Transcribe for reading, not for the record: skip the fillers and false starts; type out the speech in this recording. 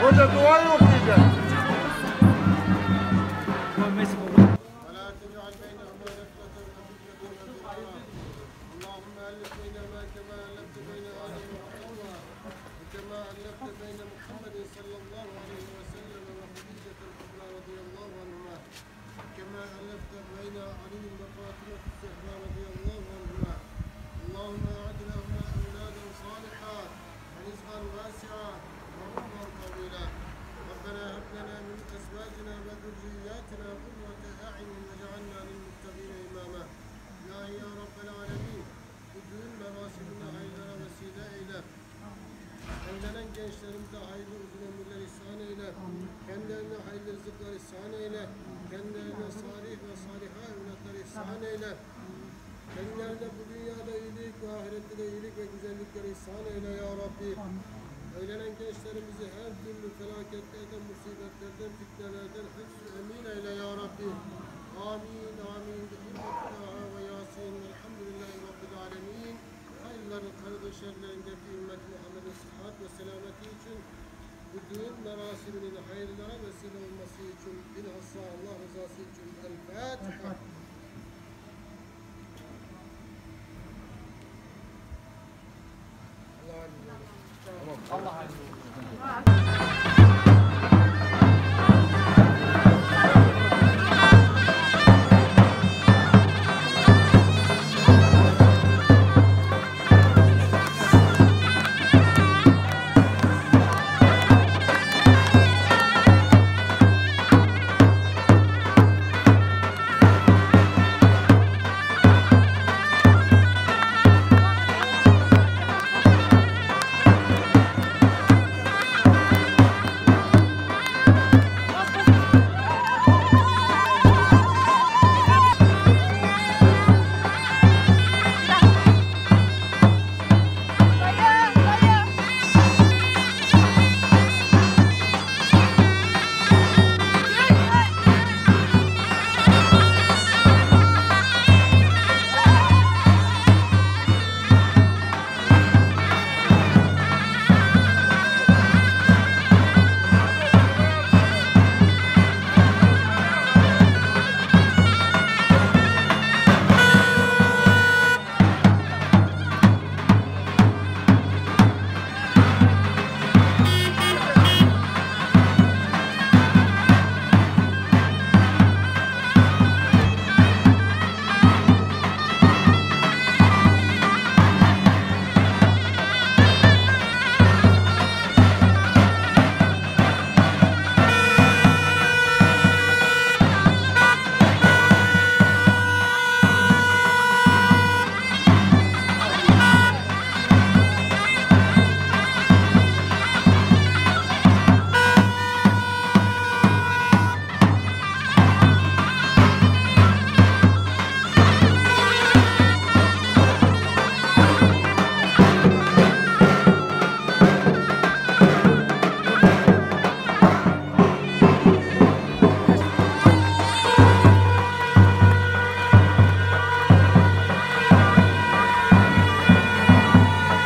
Hoca duayı okuyacak. ولا تجعل بينهما نفرة وفتنة وذكرى اللهم ألف بينهما كما ألفت بين آدم وحواء وكما ألفت بين محمد صلى الله عليه وسلم وخديجة الكبرى رضي الله عنهما كما ألفت بين علي وفاطمة الزهراء رضي الله عنهما اللهم أعد لهما أولادا صالحات ورزقا واسعا وعمرا طويلا ربنا هب لنا من أزواجنا وذرياتنا قرة أعين واجعلنا للمتقين إماما İlahi ya Rabbel Alemin bu düğün merasimine hayırlara vesile eyle. Evlenen gençlerimize hayırlı uzun ömürler ihsan eyle. Kendilerine hayırlı rızıklar ihsan eyle. Kendilerine salih ve saliha evlatlar ihsan eyle. Kendilerine bu dünyada iyilik ve ahirette de iyilik ve güzellikler ihsan eyle ya Rabbi. Evlenen gençlerimizi her türlü felaketlerden, musibetlerden, fitnelerden hıfz-ı emin eyle ya Rabbi. Amin, amin. Bismillahirrahmanirrahim ve Yasin. Elhamdülillahi Rabbil alemin. Hayırların, hayırlı şerlerindeki ümmet Muhammed'in sıhhat ve selameti için bu düğün merasiminin hayırlara vesile olması için bilhassa Allah rızası için El Fatiha. Allah razı olsun.